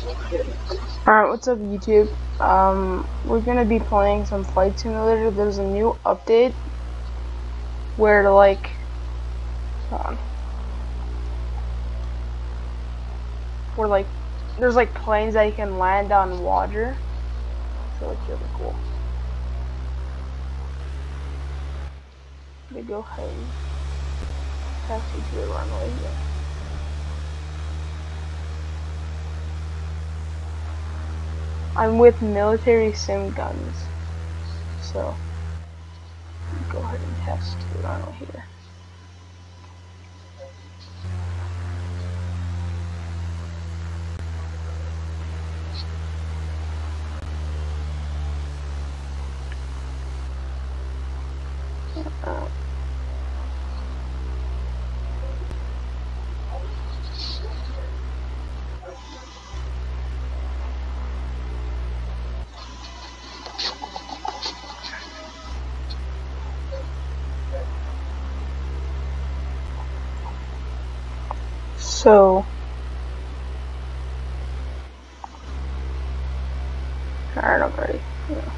Alright, what's up YouTube? We're gonna be playing some Flight Simulator. There's a new update where hold on. Where there's planes that you can land on water. So it's really cool. They go ahead and taxi to the runway here. I'm with military sim guns, so go ahead and test the runway here. So, alright, I'm ready. Yeah.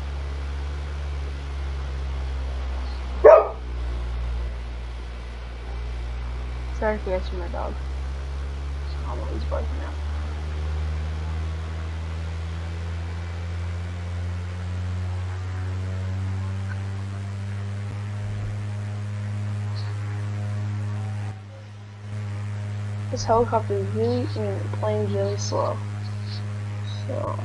Sorry if you guys hear my dog. I don't know, he's barking now. This helicopter is the plane's really slow. So.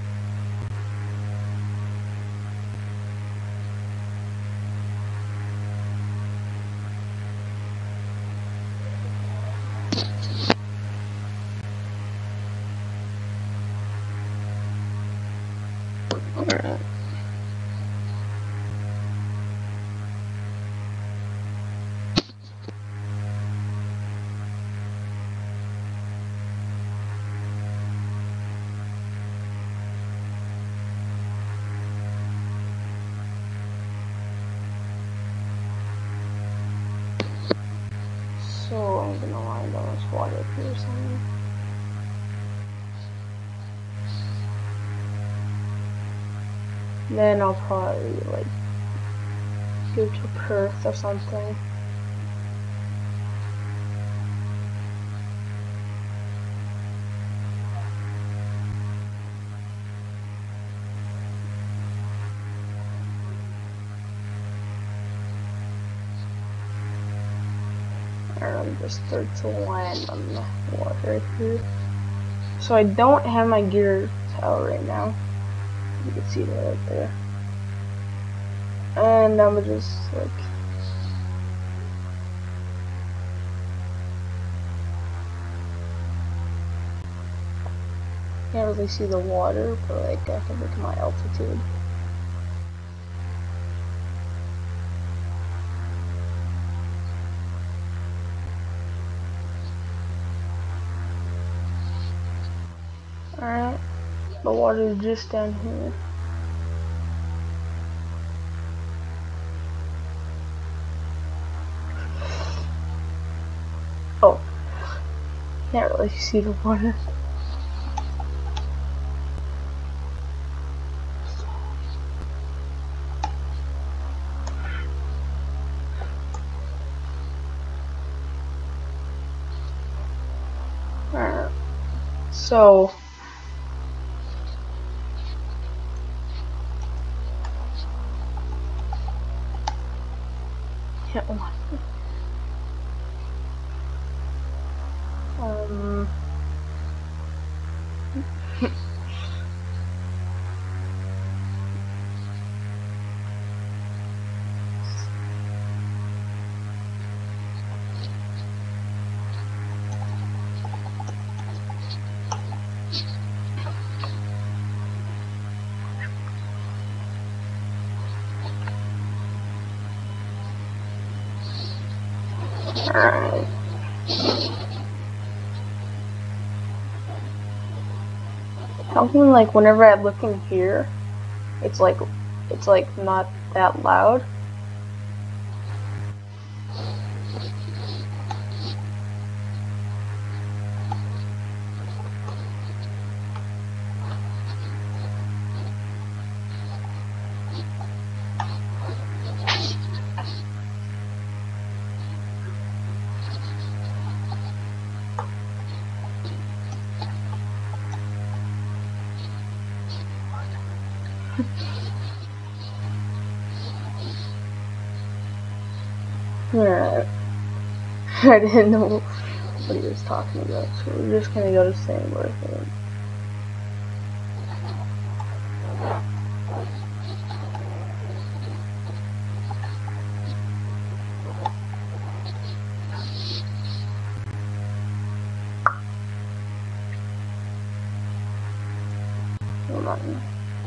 Alright. So I'm gonna land on this water up here somewhere. Then I'll probably go to Perth or something. I'm just start to land on the water here. So I don't have my gear out right now. You can see that right there. And I'm just can't really see the water, but I can look at my altitude. Alright, the water is just down here. Oh, can't really see the water. Alright, so yeah, alright. How come whenever I look in here, it's not that loud? Alright. I didn't know what he was talking about, so we're just gonna go to Sandworth. Hold on.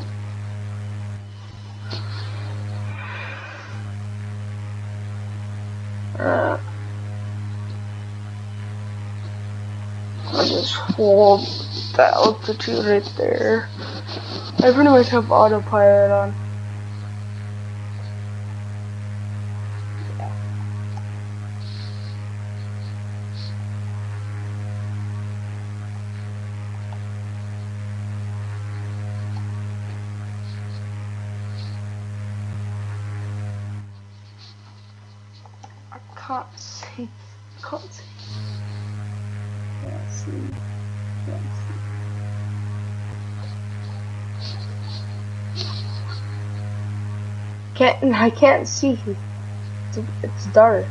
I just hold the altitude right there. I pretty much have autopilot on. I can't see. Can't see. Can't see. Can't see. I can't see. It's dark.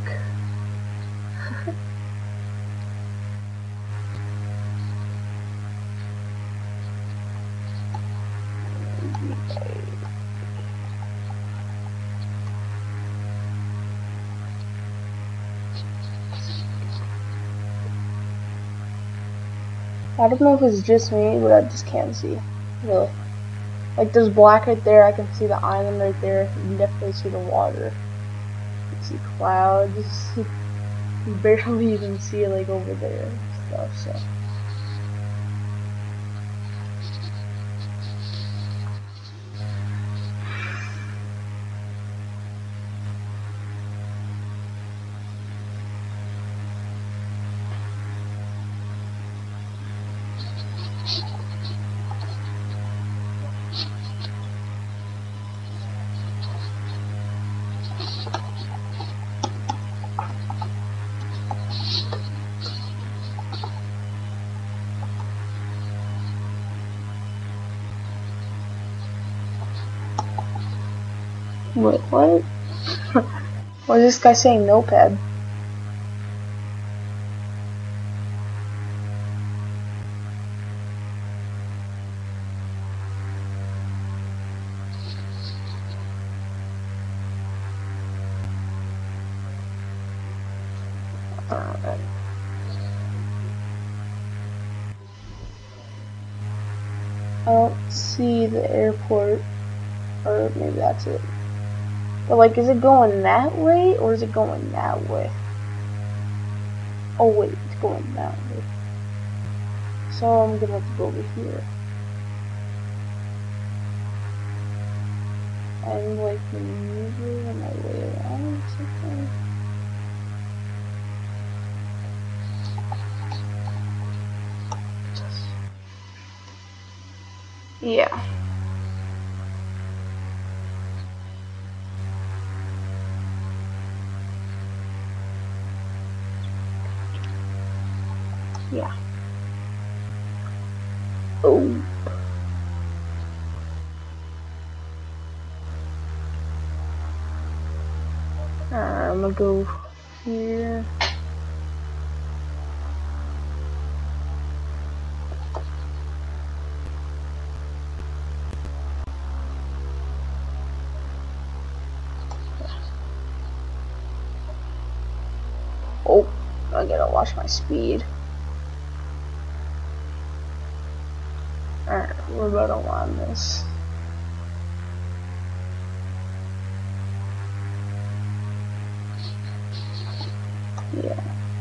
I don't know if it's just me, but I just can't see. Really. Like there's black right there, I can see the island right there. You can definitely see the water. You can see clouds. You barely even see like over there and stuff, so. Wait, what? Why is this guy saying notepad? I don't see the airport, or maybe that's it. But like, is it going that way, or is it going that way? Oh wait, it's going that way. So I'm gonna have to go over here. I'm like maneuvering my way around something. Yeah. Yeah. Oh. I'm gonna go here. Oh, I gotta watch my speed. Alright, we're about to land this. Yeah.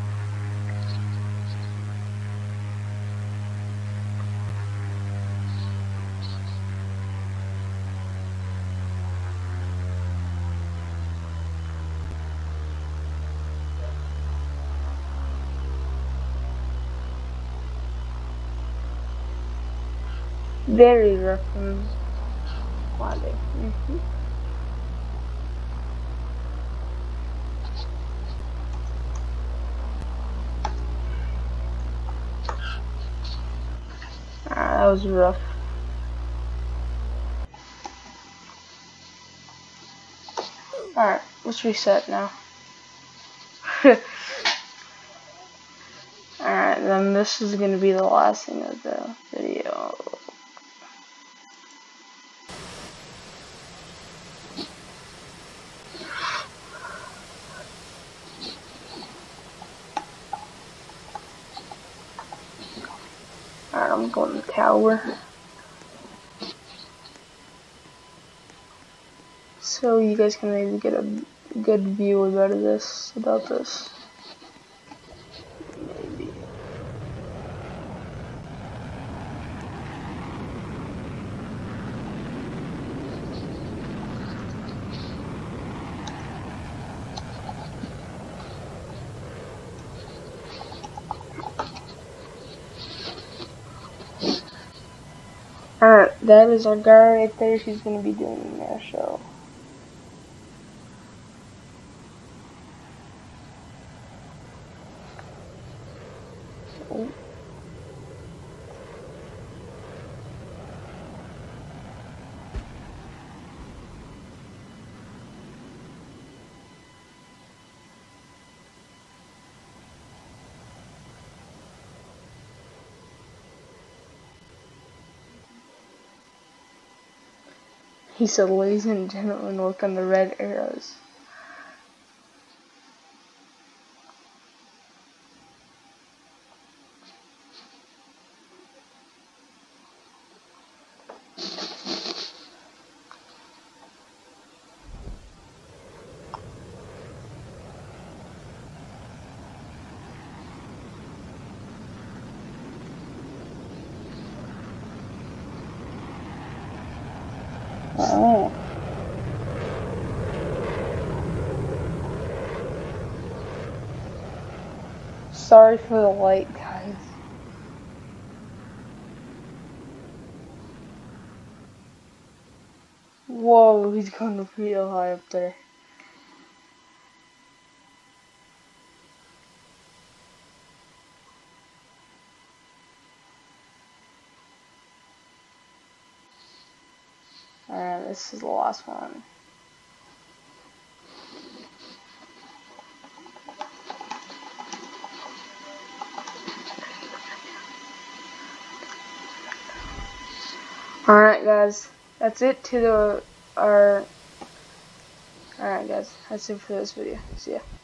Very rough and landing. That was rough. Let's reset now. Alright, then this is going to be the last thing of the video. Alright, I'm going to the tower. So you guys can maybe get a good view about this. Maybe. Alright, that is our girl right there. She's gonna be doing their show. He said, ladies and gentlemen, look on the red arrows. Oh. Sorry for the light, guys. Whoa, he's going real high up there. Alright, this is the last one. Alright guys, that's it to alright guys, that's it for this video. See ya.